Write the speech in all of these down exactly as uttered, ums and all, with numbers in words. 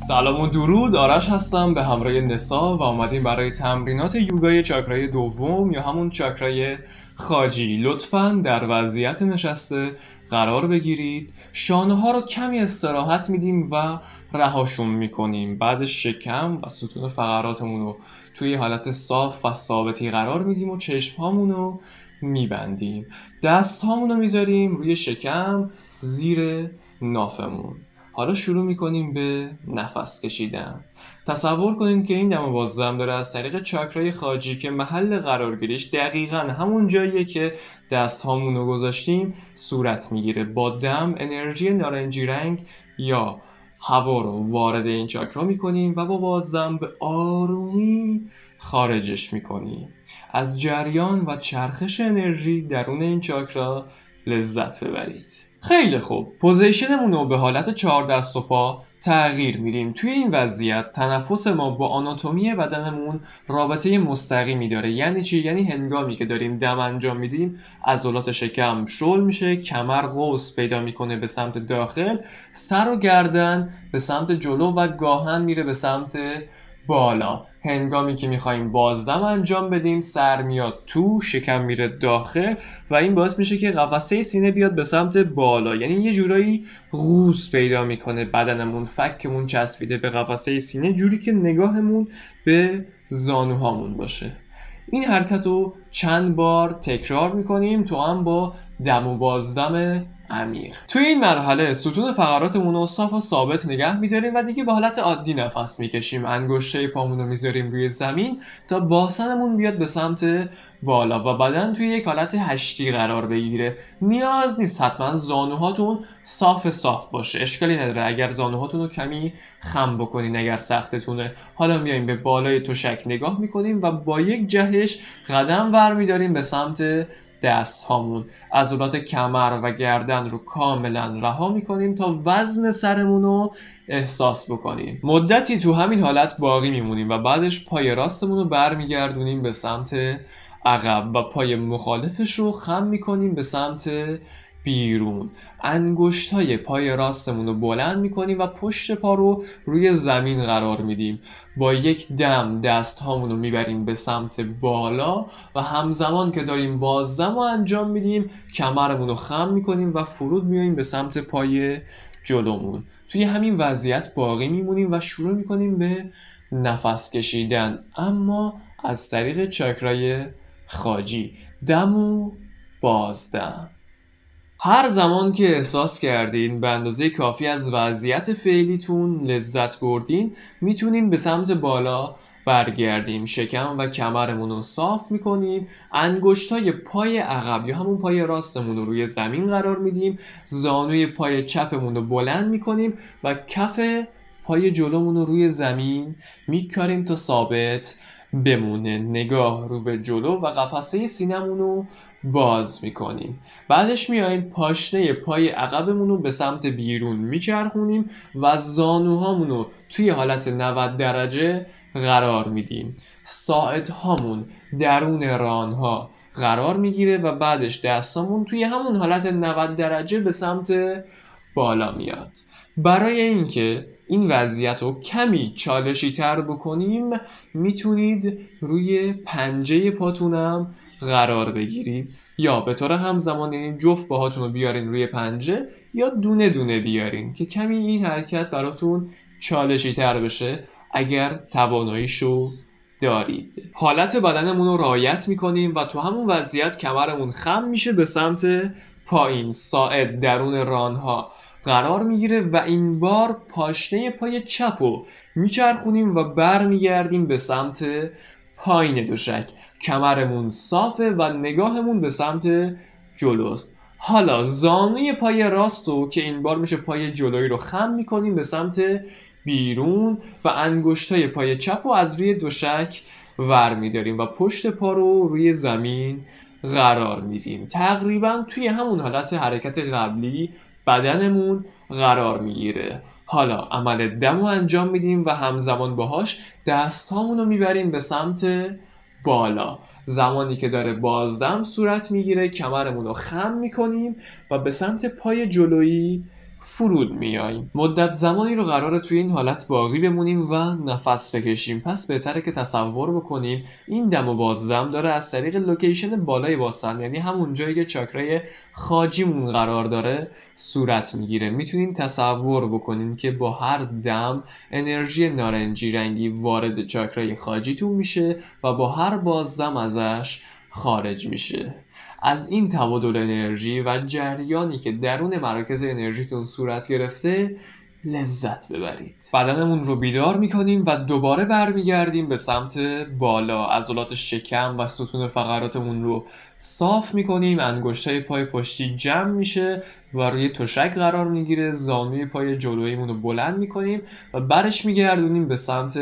سلام و درود، آرش هستم به همراه نسا و آمدیم برای تمرینات یوگای چاکرای دوم یا همون چاکرای خاجی. لطفاً در وضعیت نشسته قرار بگیرید، شانه ها رو کمی استراحت میدیم و رهاشون میکنیم. بعد شکم و ستون فقراتمون رو توی حالت صاف و ثابتی قرار میدیم و چشم هامون رو میبندیم. دست هامون رو میذاریم روی شکم زیر نافمون. حالا شروع میکنیم به نفس کشیدن. تصور کنیم که این دم بازدم داره از طریق چاکرای خاجی که محل قرارگیریش دقیقاً همون جاییه که دست هامون رو گذاشتیم صورت میگیره. با دم انرژی نارنجی رنگ یا هوا رو وارد این چاکرا میکنیم و با بازدم به آرومی خارجش میکنیم. از جریان و چرخش انرژی درون این چاکرا لذت ببرید. خیلی خوب، پوزیشنمون رو به حالت چهار دست و پا تغییر میدیم. توی این وضعیت تنفس ما با آناتومی بدنمون رابطه مستقیمی داره. یعنی چی؟ یعنی هنگامی که داریم دم انجام میدیم عضلات شکم شل میشه، کمر قوس پیدا میکنه به سمت داخل، سر و گردن به سمت جلو و گاهن میره به سمت بالا. هنگامی که میخوایم بازدم انجام بدیم سر میاد تو، شکم میره داخل و این باعث میشه که قفسه سینه بیاد به سمت بالا. یعنی یه جورایی قوس پیدا میکنه بدنمون، فکمون چسبیده به قفسه سینه جوری که نگاهمون به زانوهامون باشه. این حرکت رو چند بار تکرار میکنیم تو هم با دم و بازدم عمیق. توی این مرحله ستون فقراتمون رو صاف و ثابت نگه میداریم و دیگه به حالت عادی نفس میکشیم. انگشته پامون رو میذاریم روی زمین تا باسنمون بیاد به سمت بالا و بدن توی یک حالت هشتی قرار بگیره. نیاز نیست حتما زانوهاتون صاف صاف باشه، اشکالی نداره اگر زانوهاتون رو کمی خم بکنین اگر سختتونه. حالا میایم به بالای تشک نگاه میکنیم و با یک جهش قدم ور میداریم به سمت دست هامون. عضلات کمر و گردن رو کاملا رها میکنیم تا وزن سرمون رو احساس بکنیم. مدتی تو همین حالت باقی میمونیم و بعدش پای راستمون رو برمیگردونیم به سمت عقب و پای مخالفش رو خم میکنیم به سمت بیرون. انگشت های پای راستمون رو بلند میکنیم و پشت پا رو روی زمین قرار میدیم. با یک دم دست هامون رو میبریم به سمت بالا و همزمان که داریم بازدم رو انجام میدیم کمرمون رو خم میکنیم و فرود میاییم به سمت پای جلومون. توی همین وضعیت باقی میمونیم و شروع میکنیم به نفس کشیدن، اما از طریق چاکرای خاجی. دم و بازدم. هر زمان که احساس کردین به اندازه کافی از وضعیت فعلیتون لذت بردین میتونین به سمت بالا برگردیم. شکم و کمرمون رو صاف میکنیم، انگشتای پای عقب یا همون پای راستمون رو روی زمین قرار میدیم، زانوی پای چپمون رو بلند میکنیم و کف پای جلومون رو روی زمین میکاریم تا ثابت بمونه. نگاه رو به جلو و قفسه سینمون رو باز میکنیم. بعدش میایم پاشنه پای عقبمون رو به سمت بیرون میچرخونیم و زانوهامون رو توی حالت نود درجه قرار میدیم. ساعدهامون درون رانها قرار میگیره و بعدش دستامون توی همون حالت نود درجه به سمت بالا میاد. برای اینکه این وضعیت رو کمی چالشی تر بکنیم میتونید روی پنجه پاتونم قرار بگیرید یا به طور همزمان، یعنی جفت پاهاتون رو بیارین روی پنجه یا دونه دونه بیارین که کمی این حرکت براتون چالشی تر بشه اگر تواناییشو دارید. حالت بدنمون رو رعایت میکنیم و تو همون وضعیت کمرمون خم میشه به سمت پایین. ساعد درون رانها قرار میگیره و این بار پاشنه پای چپ رو میچرخونیم و برمیگردیم به سمت پایین دوشک. کمرمون صافه و نگاهمون به سمت جلوست. حالا زانوی پای راست رو که این بار میشه پای جلویی رو خم میکنیم به سمت بیرون و انگشتای پای چپ رو از روی دوشک ور میداریم و پشت پا رو روی زمین قرار میدیم. تقریبا توی همون حالت حرکت قبلی بدنمون قرار میگیره. حالا عمل دم رو انجام میدیم و همزمان باهاش دستامون رو میبریم به سمت بالا. زمانی که داره بازدم صورت میگیره کمرمون رو خم میکنیم و به سمت پای جلویی فرود میاییم. مدت زمانی رو قراره توی این حالت باقی بمونیم و نفس بکشیم. پس بهتره که تصور بکنیم این دم و بازدم داره از طریق لوکیشن بالای باسن، یعنی همون جایی که چاکرای خاجیمون قرار داره صورت میگیره. میتونین تصور بکنین که با هر دم انرژی نارنجی رنگی وارد چاکرای خاجیتون میشه و با هر بازدم ازش خارج میشه. از این تبادل انرژی و جریانی که درون مراکز انرژیتون صورت گرفته لذت ببرید. بدنمون رو بیدار میکنیم و دوباره برمیگردیم به سمت بالا. عضلات شکم و ستون فقراتمون رو صاف میکنیم. انگشتای پای پشتی جمع میشه و روی تشک قرار میگیره. زانوی پای جلوییمون رو بلند میکنیم و برش میگردونیم به سمت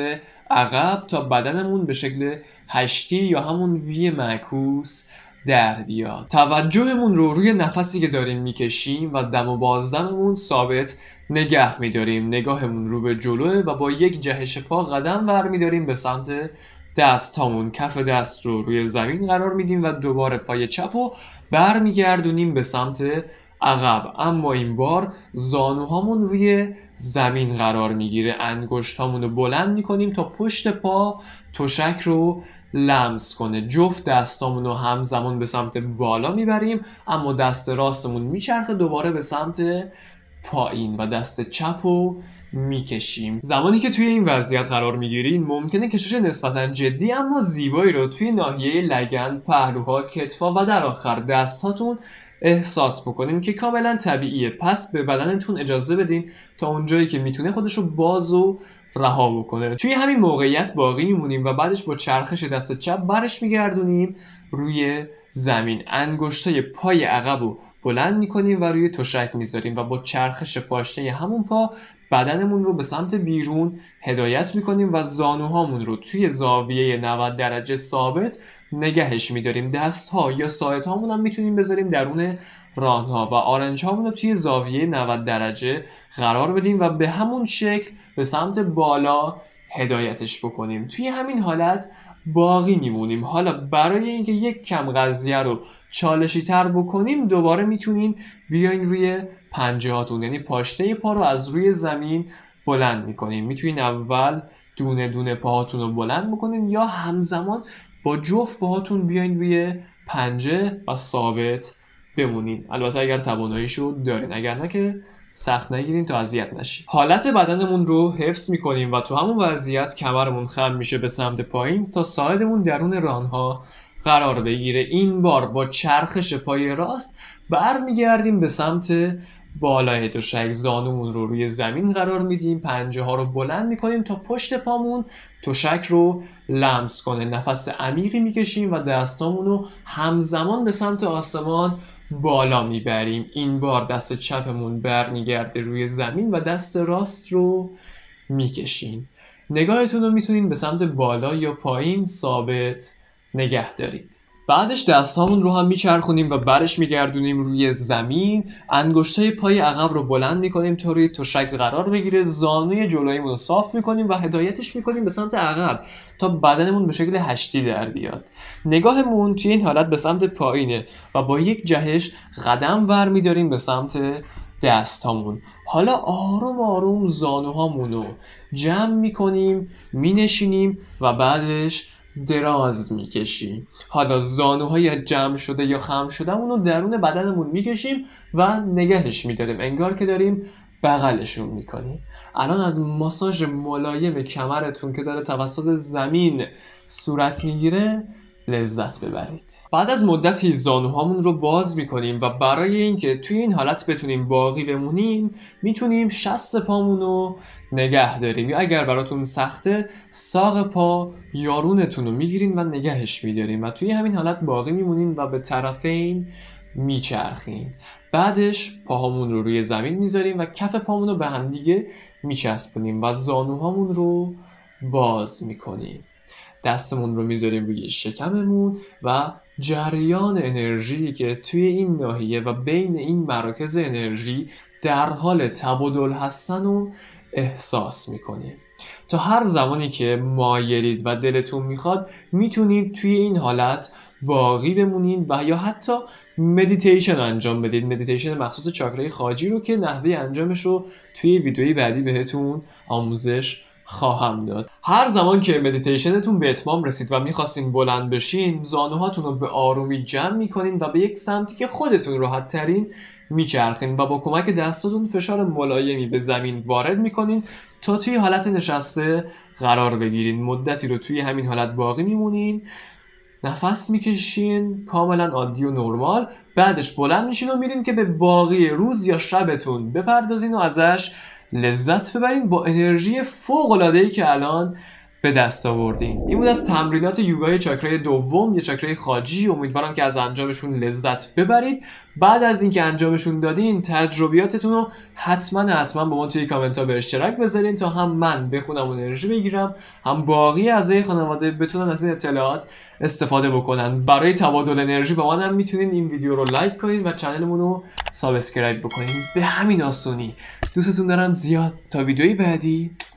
عقب تا بدنمون به شکل هشتی یا همون وی معکوس در بیاد. توجهمون رو روی نفسی که داریم میکشیم و دم و بازدممون ثابت نگه میداریم. نگاهمون رو به جلوه و با یک جهش پا قدم ور میداریم به سمت دست هامون. کف دست رو روی زمین قرار میدیم و دوباره پای چپ رو بر میگردونیم به سمت عقب، اما این بار زانوهامون روی زمین قرار میگیره. انگشتامون رو بلند میکنیم تا پشت پا تشک رو لمس کنه. جفت دستامون رو همزمان به سمت بالا میبریم، اما دست راستمون میچرخه دوباره به سمت پایین و دست چپ رو میکشیم. زمانی که توی این وضعیت قرار میگیرین ممکنه کشش نسبتا جدی اما زیبایی رو توی ناحیه لگن، پهلوها، کتفا و در آخر دستاتون احساس بکنین که کاملا طبیعیه. پس به بدنتون اجازه بدین تا اونجایی که میتونه خودش رو باز و رها بکنه. توی همین موقعیت باقی میمونیم و بعدش با چرخش دست چپ برش میگردونیم روی زمین. انگشتای پای عقب رو بلند میکنیم و روی تشک میذاریم و با چرخش پاشنه همون پا بدنمون رو به سمت بیرون هدایت میکنیم و زانوهامون رو توی زاویه نود درجه ثابت نگهش میداریم. دست ها یا ساعد هامون هم میتونیم بذاریم درون رانها و آرنج هامون رو توی زاویه نود درجه قرار بدیم و به همون شکل به سمت بالا هدایتش بکنیم. توی همین حالت باقی میمونیم. حالا برای اینکه یک کم قضیه رو چالشی تر بکنیم دوباره میتونین بیاین روی پنجه هاتون، یعنی پاشنه پا رو از روی زمین بلند میکنین. میتونین اول دونه دونه پاهاتون رو بلند بکنین یا همزمان با جفت پاهاتون بیاین روی پنجه و ثابت بمونین. البته اگر تواناییشو دارین، اگر نه که سخت نگیرین تا اذیت نشین. حالت بدنمون رو حفظ میکنیم و تو همون وضعیت کمرمون خم میشه به سمت پایین تا ساعدمون درون رانها قرار بگیره. این بار با چرخش پای راست برمیگردیم به سمت بالای تشک. زانومون رو روی زمین قرار میدیم، پنجه ها رو بلند میکنیم تا پشت پامون تشک رو لمس کنه. نفس عمیقی میکشیم و دستامون رو همزمان به سمت آسمان بالا میبریم. این بار دست چپمون برمیگرده روی زمین و دست راست رو میکشیم. نگاهتون رو میتونین به سمت بالا یا پایین ثابت نگه دارید. بعدش دستامون رو هم میچرخونیم و برش میگردونیم روی زمین. انگشتای پای عقب رو بلند میکنیم تا روی تشک قرار بگیره. زانوی جلوییمون رو صاف میکنیم و هدایتش میکنیم به سمت عقب تا بدنمون به شکل هشتی در بیاد. نگاهمون توی این حالت به سمت پایینه و با یک جهش قدم ور میداریم به سمت دستامون. حالا آروم آروم زانوهامون رو جمع میکنیم، مینشینیم و بعدش دراز میکشیم. حالا زانوهای جمع شده یا خم شده اونو درون بدنمون میکشیم و نگهش میداریم، انگار که داریم بغلشون میکنیم. الان از ماساژ ملایم کمرتون که داره توسط زمین صورت میگیره لذت ببرید. بعد از مدتی زانوهامون رو باز میکنیم و برای اینکه توی این حالت بتونیم باقی بمونیم میتونیم شست پامون رو نگه داریم، یا اگر براتون سخته ساق پا یارونتون رو میگیرین و نگهش میداریم و توی همین حالت باقی میمونین و به طرفین میچرخین. بعدش پاهامون رو روی زمین میذاریم و کف پامون رو به هم دیگه میچسبونیم و زانوهامون رو باز میکنیم. دستمون رو میذاریم روی شکممون و جریان انرژی که توی این ناحیه و بین این مراکز انرژی در حال تبادل هستن رو احساس میکنیم. تا هر زمانی که مایلید و دلتون میخواد میتونید توی این حالت باقی بمونین و یا حتی مدیتیشن انجام بدید. مدیتیشن مخصوص چاکرای خاجی رو که نحوه انجامش رو توی ویدیوی بعدی بهتون آموزش خواهم داد. هر زمان که مدیتیشنتون به اتمام رسید و میخواستین بلند بشین، زانوهاتون رو به آرومی جمع میکنین و به یک سمتی که خودتون راحت ترین میچرخین و با کمک دستاتون فشار ملایمی به زمین وارد میکنین تا توی حالت نشسته قرار بگیرین. مدتی رو توی همین حالت باقی میمونین، نفس میکشین کاملا عادی و نرمال. بعدش بلند میشین و میرین که به باقی روز یا شبتون بپردازین و ازش لذت ببرین با انرژی فوق العاده‌ای که الان به دست آوردین. این بود از تمرینات یوگای چاکرای دوم یا چاکرای خاجی. امیدوارم که از انجامشون لذت ببرید. بعد از اینکه انجامشون دادین، تجربیاتتون رو حتما حتما با ما توی کامنت ها به اشتراک بذارین تا هم من بخونم و انرژی بگیرم، هم باقی اعضای خانواده بتونن از این اطلاعات استفاده بکنن. برای تبادل انرژی با من هم میتونین این ویدیو رو لایک کنین و چنلمون رو سابسکرایب بکنین. به همین آسونی. دوستتون دارم زیاد. تا ویدیوی بعدی.